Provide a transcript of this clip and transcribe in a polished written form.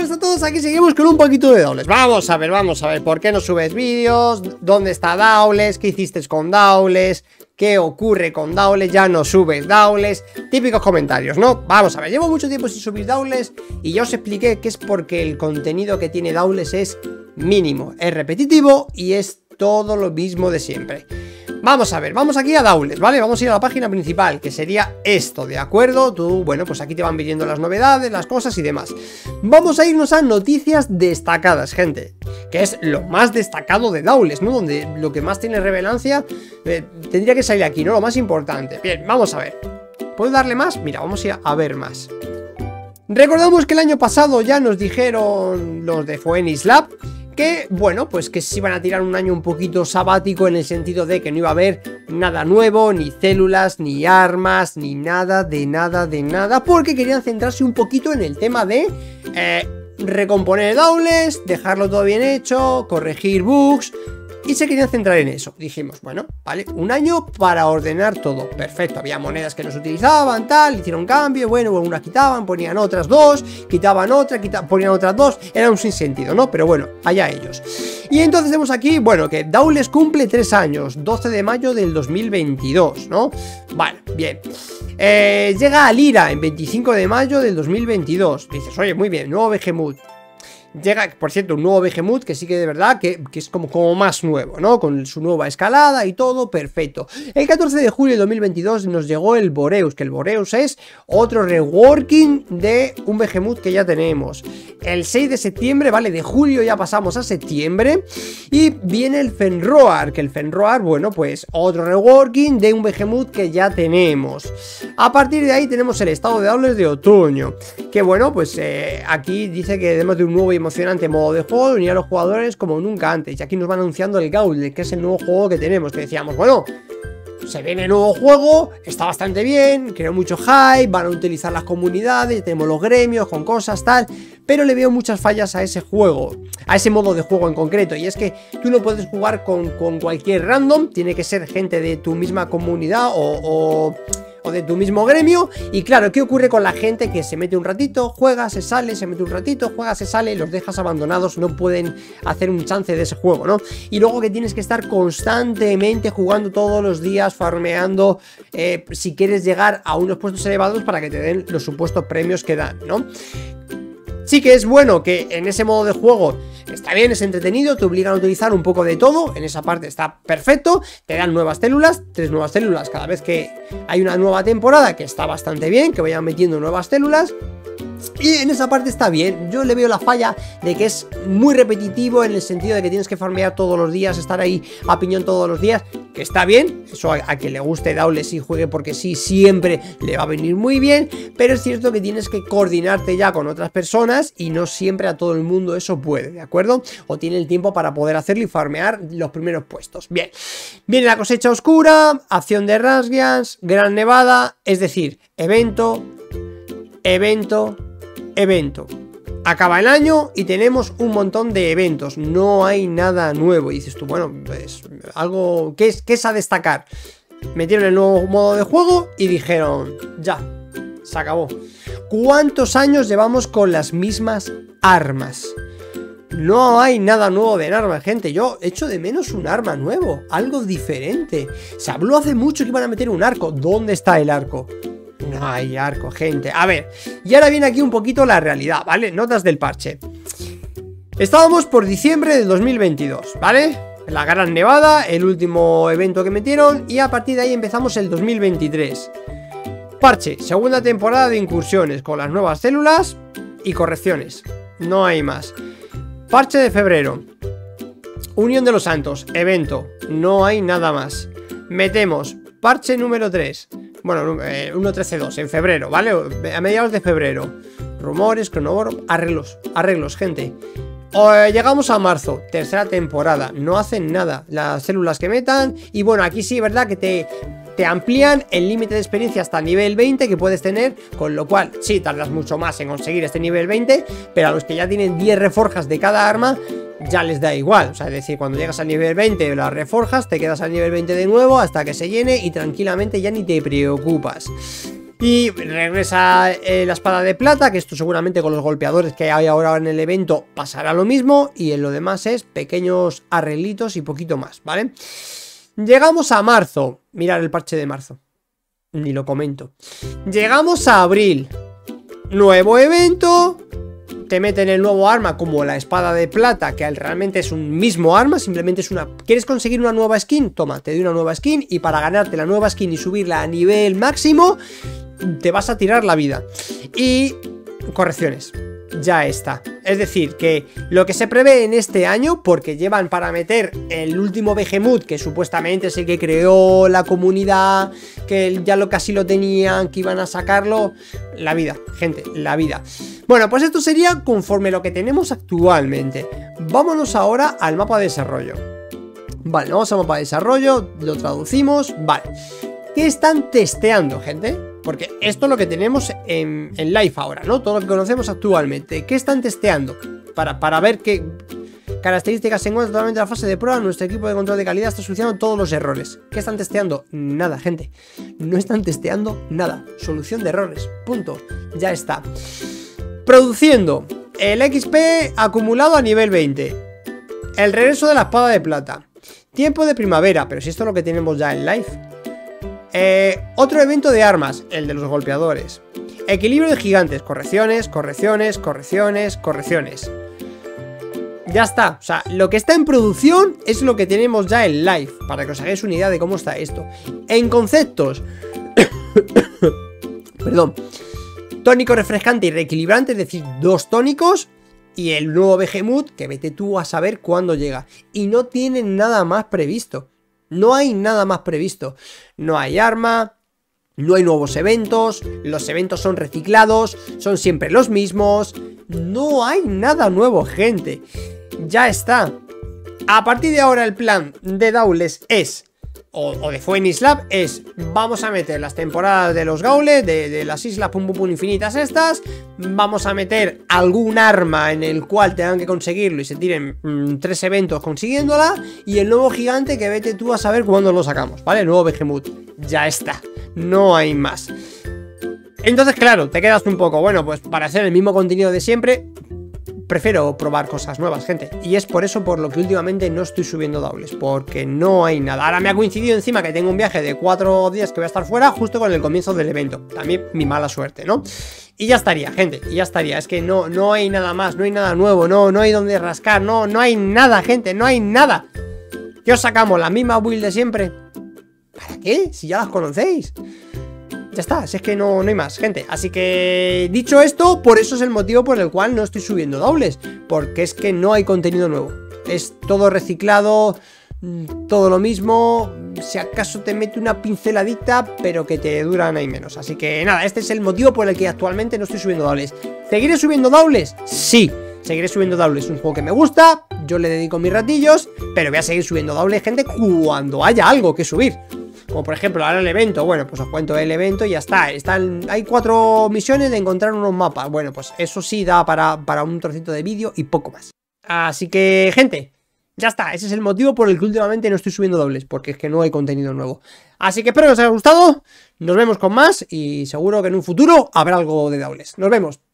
buenas a todos, aquí seguimos con un poquito de Dowles. Vamos a ver, ¿por qué no subes vídeos? ¿Dónde está Dowles? ¿Qué hiciste con Dowles? ¿Qué ocurre con Dowles? Ya no subes Dowles. Típicos comentarios, ¿no? Vamos a ver, llevo mucho tiempo sin subir Dowles y ya os expliqué que es porque el contenido que tiene Dowles es mínimo, es repetitivo y es todo lo mismo de siempre. Vamos a ver, vamos aquí a Dowles, ¿vale? Vamos a ir a la página principal, que sería esto, ¿de acuerdo? Tú, bueno, pues aquí te van pidiendo las novedades, las cosas y demás. Vamos a irnos a noticias destacadas, gente, que es lo más destacado de Dowles, ¿no? Donde lo que más tiene relevancia tendría que salir aquí, ¿no? Lo más importante. Bien, vamos a ver. ¿Puedo darle más? Mira, vamos a ir a ver más. Recordamos que el año pasado ya nos dijeron los de Phoenix Lab que, bueno, pues que se iban a tirar un año un poquito sabático en el sentido de que no iba a haber nada nuevo, ni células, ni armas, ni nada, de nada, porque querían centrarse un poquito en el tema de recomponer Dowles, dejarlo todo bien hecho, corregir bugs, y se querían centrar en eso. Dijimos, bueno, vale, un año para ordenar todo, perfecto, había monedas que no se utilizaban, tal, hicieron cambio, bueno, una quitaban, ponían otras dos, quitaban otra, ponían otras dos, era un sinsentido, ¿no? Pero bueno, allá ellos. Y entonces vemos aquí, bueno, que Dowles cumple 3 años, 12 de mayo del 2022, ¿no? Vale, bien. Llega a Lira en 25 de mayo del 2022. Dices, oye, muy bien, nuevo Behemoth. Llega, por cierto, un nuevo Behemoth que sí que de verdad que es como más nuevo, ¿no? Con su nueva escalada y todo, perfecto. El 14 de julio de 2022 nos llegó el Boreus, que el Boreus es otro reworking de un Behemoth que ya tenemos. El 6 de septiembre, vale, de julio ya pasamos a septiembre y viene el Fenroar, que el Fenroar, bueno, pues otro reworking de un Behemoth que ya tenemos. A partir de ahí tenemos el estado de Dowles de otoño, que bueno, pues aquí dice que además de un nuevo y emocionante modo de juego, unir a los jugadores como nunca antes. Y aquí nos van anunciando el Gauntlet, que es el nuevo juego que tenemos, que decíamos, bueno, se viene el nuevo juego, está bastante bien, creó mucho hype, van a utilizar las comunidades, tenemos los gremios con cosas, tal, pero le veo muchas fallas a ese juego, a ese modo de juego en concreto, y es que tú no puedes jugar con cualquier random, tiene que ser gente de tu misma comunidad o de tu mismo gremio. Y claro, ¿qué ocurre con la gente que se mete un ratito, juega, se sale, se mete un ratito, juega, se sale, los dejas abandonados, no pueden hacer un chance de ese juego, ¿no? Y luego que tienes que estar constantemente jugando todos los días, farmeando, si quieres llegar a unos puestos elevados para que te den los supuestos premios que dan, ¿no? Sí que es bueno que en ese modo de juego está bien, es entretenido, te obligan a utilizar un poco de todo, en esa parte está perfecto, te dan nuevas células, 3 nuevas células cada vez que hay una nueva temporada, que está bastante bien, que vayan metiendo nuevas células. Y en esa parte está bien. Yo le veo la falla de que es muy repetitivo, en el sentido de que tienes que farmear todos los días, estar ahí a piñón todos los días, que está bien, eso a quien le guste Dowles y juegue porque sí, siempre le va a venir muy bien, pero es cierto que tienes que coordinarte ya con otras personas y no siempre a todo el mundo eso puede, ¿de acuerdo? O tiene el tiempo para poder hacerlo y farmear los primeros puestos. Bien, viene la cosecha oscura, acción de Rasgians, gran nevada, es decir, evento, acaba el año y tenemos un montón de eventos, no hay nada nuevo. Y dices tú, bueno, pues algo que es a destacar. Metieron el nuevo modo de juego y dijeron, ya, se acabó. ¿Cuántos años llevamos con las mismas armas? No hay nada nuevo de armas, gente. Yo echo de menos un arma nuevo, algo diferente. Se habló hace mucho que iban a meter un arco. ¿Dónde está el arco? No hay arco, gente. A ver, y ahora viene aquí un poquito la realidad, ¿vale? Notas del parche. Estábamos por diciembre del 2022, ¿vale? La gran nevada, el último evento que metieron, y a partir de ahí empezamos el 2023. Parche, segunda temporada de incursiones con las nuevas células y correcciones. No hay más. Parche de febrero. Unión de los Santos, evento. No hay nada más. Metemos parche número 3. Bueno, 1.13.2 en febrero, ¿vale? A mediados de febrero. Rumores, cronógrafo, arreglos, gente. Llegamos a marzo, tercera temporada. No hacen nada las células que metan. Y bueno, aquí sí, ¿verdad? Que te amplían el límite de experiencia hasta nivel 20 que puedes tener. Con lo cual, sí, tardas mucho más en conseguir este nivel 20. Pero a los que ya tienen 10 reforjas de cada arma, ya les da igual. O sea, es decir, cuando llegas al nivel 20 las reforjas, te quedas al nivel 20 de nuevo hasta que se llene y tranquilamente ya ni te preocupas. Y regresa la espada de plata, que esto seguramente con los golpeadores que hay ahora en el evento pasará lo mismo. Y en lo demás es pequeños arreglitos y poquito más, ¿vale? Llegamos a marzo. Mirad el parche de marzo. Ni lo comento. Llegamos a abril. Nuevo evento. Te meten el nuevo arma como la espada de plata, que realmente es un mismo arma, simplemente es una... ¿Quieres conseguir una nueva skin? Toma, te doy una nueva skin y para ganarte la nueva skin y subirla a nivel máximo, te vas a tirar la vida. Y correcciones. Ya está. Es decir, que lo que se prevé en este año, porque llevan para meter el último Behemoth, que supuestamente es el que creó la comunidad, que ya casi lo tenían, que iban a sacarlo, la vida, gente, la vida. Bueno, pues esto sería conforme lo que tenemos actualmente. Vámonos ahora al mapa de desarrollo. Vale, vamos al mapa de desarrollo, lo traducimos, vale. ¿Qué están testeando, gente? Porque esto es lo que tenemos en live ahora, ¿no? Todo lo que conocemos actualmente. ¿Qué están testeando? Para ver qué características se encuentran totalmente en la fase de prueba. Nuestro equipo de control de calidad está solucionando todos los errores. ¿Qué están testeando? Nada, gente. No están testeando nada. Solución de errores. Punto. Ya está. Produciendo el XP acumulado a nivel 20. El regreso de la espada de plata. Tiempo de primavera. Pero si esto es lo que tenemos ya en live. Otro evento de armas, el de los golpeadores. Equilibrio de gigantes, correcciones, correcciones, correcciones, correcciones. Ya está, o sea, lo que está en producción es lo que tenemos ya en live, para que os hagáis una idea de cómo está esto. En conceptos, perdón, tónico refrescante y reequilibrante, es decir, 2 tónicos. Y el nuevo Behemoth, que vete tú a saber cuándo llega. Y no tienen nada más previsto. No hay nada más previsto. No hay arma, no hay nuevos eventos, los eventos son reciclados, son siempre los mismos. No hay nada nuevo, gente. Ya está. A partir de ahora el plan de Dawles es, o de Phoenix Lab, es: vamos a meter las temporadas de los Gaules, de las islas pum pum pum infinitas estas. Vamos a meter algún arma en el cual tengan que conseguirlo y se tiren 3 eventos consiguiéndola. Y el nuevo gigante, que vete tú a saber cuándo lo sacamos, ¿vale? El nuevo Behemoth. Ya está. No hay más. Entonces, claro, te quedas un poco, bueno, pues para hacer el mismo contenido de siempre, prefiero probar cosas nuevas, gente. Y es por eso por lo que últimamente no estoy subiendo Dawles, porque no hay nada. Ahora me ha coincidido encima que tengo un viaje de 4 días que voy a estar fuera, justo con el comienzo del evento. También mi mala suerte, ¿no? Y ya estaría, gente, y ya estaría. Es que no hay nada más, no hay nada nuevo, no hay donde rascar, no hay nada, gente, no hay nada. ¿Qué os sacamos? ¿La misma build de siempre? ¿Para qué? Si ya las conocéis. Ya está, si es que no hay más, gente. Así que, dicho esto, por eso es el motivo por el cual no estoy subiendo Dawles, porque es que no hay contenido nuevo. Es todo reciclado, todo lo mismo. Si acaso te mete una pinceladita, pero que te duran ahí menos. Así que nada, este es el motivo por el que actualmente no estoy subiendo Dawles. ¿Seguiré subiendo Dawles? Sí, seguiré subiendo Dawles. Es un juego que me gusta, yo le dedico mis ratillos, pero voy a seguir subiendo Dawles, gente, cuando haya algo que subir. Como por ejemplo ahora el evento, bueno, pues os cuento el evento y ya está. Hay 4 misiones de encontrar unos mapas. Bueno, pues eso sí da para un trocito de vídeo y poco más. Así que, gente, ya está. Ese es el motivo por el que últimamente no estoy subiendo Dawles, porque es que no hay contenido nuevo. Así que espero que os haya gustado. Nos vemos con más y seguro que en un futuro habrá algo de Dawles. Nos vemos.